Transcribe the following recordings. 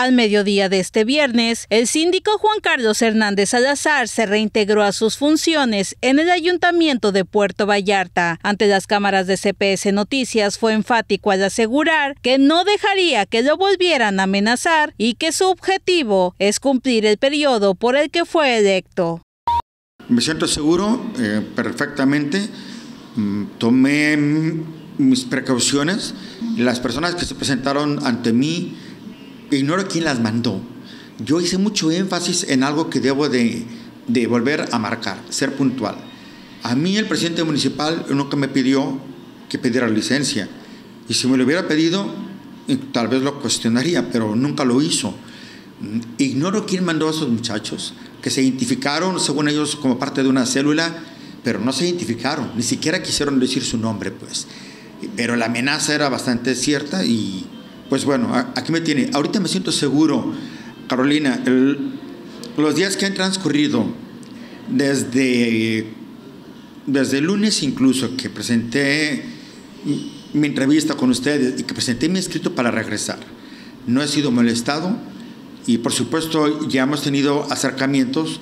Al mediodía de este viernes, el síndico Juan Carlos Hernández Salazar se reintegró a sus funciones en el Ayuntamiento de Puerto Vallarta. Ante las cámaras de CPS Noticias fue enfático al asegurar que no dejaría que lo volvieran a amenazar y que su objetivo es cumplir el periodo por el que fue electo. Me siento seguro perfectamente, tomé mis precauciones. Las personas que se presentaron ante mí, ignoro quién las mandó. Yo hice mucho énfasis en algo que debo de volver a marcar, ser puntual. A mí el presidente municipal nunca me pidió que pidiera licencia. Y si me lo hubiera pedido, tal vez lo cuestionaría, pero nunca lo hizo. Ignoro quién mandó a esos muchachos, que se identificaron, según ellos, como parte de una célula, pero no se identificaron, ni siquiera quisieron decir su nombre, pues. Pero la amenaza era bastante cierta y, pues bueno, aquí me tiene. Ahorita me siento seguro, Carolina. Los días que han transcurrido, desde el lunes incluso, que presenté mi entrevista con ustedes y que presenté mi escrito para regresar, no he sido molestado y, por supuesto, ya hemos tenido acercamientos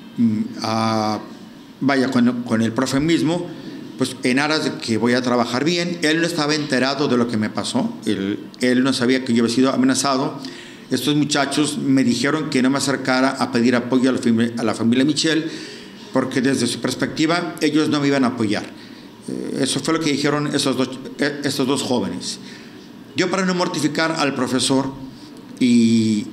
con el profe mismo, pues en aras de que voy a trabajar bien. Él no estaba enterado de lo que me pasó, él no sabía que yo había sido amenazado. Estos muchachos me dijeron que no me acercara a pedir apoyo a la familia Michel, porque desde su perspectiva ellos no me iban a apoyar. Eso fue lo que dijeron estos dos jóvenes. Yo, para no mortificar al profesor y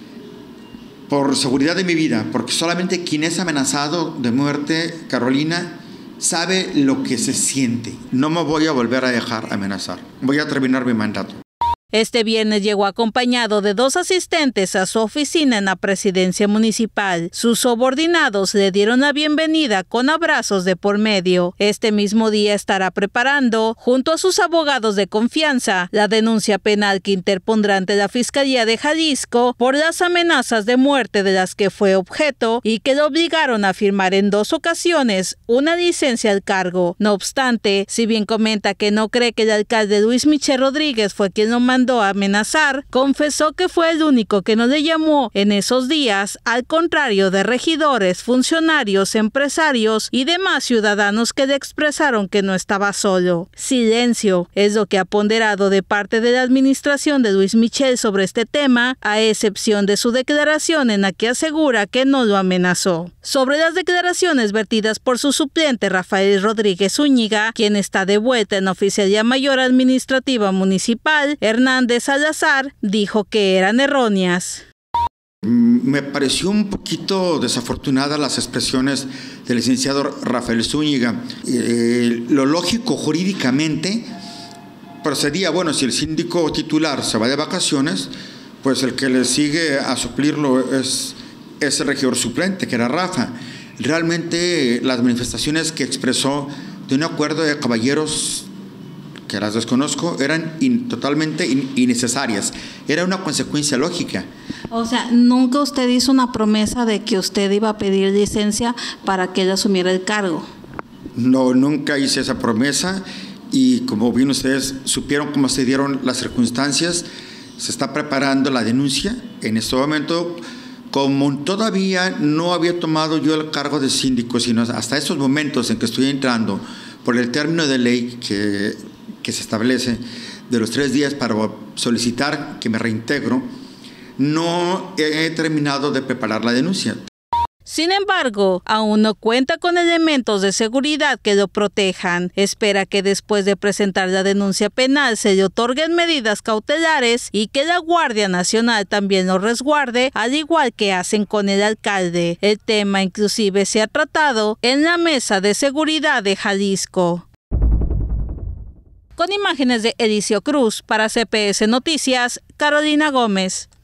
por seguridad de mi vida, porque solamente quien es amenazado de muerte, Carolina, sabe lo que se siente. No me voy a volver a dejar amenazar. Voy a terminar mi mandato. Este viernes llegó acompañado de 2 asistentes a su oficina en la presidencia municipal. Sus subordinados le dieron la bienvenida con abrazos de por medio. Este mismo día estará preparando, junto a sus abogados de confianza, la denuncia penal que interpondrá ante la Fiscalía de Jalisco por las amenazas de muerte de las que fue objeto y que lo obligaron a firmar en 2 ocasiones una licencia al cargo. No obstante, si bien comenta que no cree que el alcalde Luis Michel Rodríguez fue quien lo mandó a amenazar, confesó que fue el único que no le llamó en esos días, al contrario de regidores, funcionarios, empresarios y demás ciudadanos que le expresaron que no estaba solo. Silencio es lo que ha ponderado de parte de la administración de Luis Michel sobre este tema, a excepción de su declaración en la que asegura que no lo amenazó. Sobre las declaraciones vertidas por su suplente Rafael Rodríguez Zúñiga, quien está de vuelta en la Oficialía Mayor Administrativa Municipal, Hernández Salazar dijo que eran erróneas. Me pareció un poquito desafortunada las expresiones del licenciado Rafael Zúñiga. Lo lógico jurídicamente procedía, bueno, si el síndico titular se va de vacaciones, pues el que le sigue a suplirlo es el regidor suplente, que era Rafa. Realmente las manifestaciones que expresó de un acuerdo de caballeros, que las desconozco, eran totalmente innecesarias. Era una consecuencia lógica. O sea, ¿nunca usted hizo una promesa de que usted iba a pedir licencia para que él asumiera el cargo? No, nunca hice esa promesa y, como bien ustedes supieron cómo se dieron las circunstancias, se está preparando la denuncia. En este momento, como todavía no había tomado yo el cargo de síndico, sino hasta estos momentos en que estoy entrando por el término de ley que se establece de los 3 días para solicitar que me reintegro, no he terminado de preparar la denuncia. Sin embargo, aún no cuenta con elementos de seguridad que lo protejan. Espera que después de presentar la denuncia penal se le otorguen medidas cautelares y que la Guardia Nacional también lo resguarde, al igual que hacen con el alcalde. El tema inclusive se ha tratado en la Mesa de Seguridad de Jalisco. Con imágenes de Elicio Cruz, para CPS Noticias, Carolina Gómez.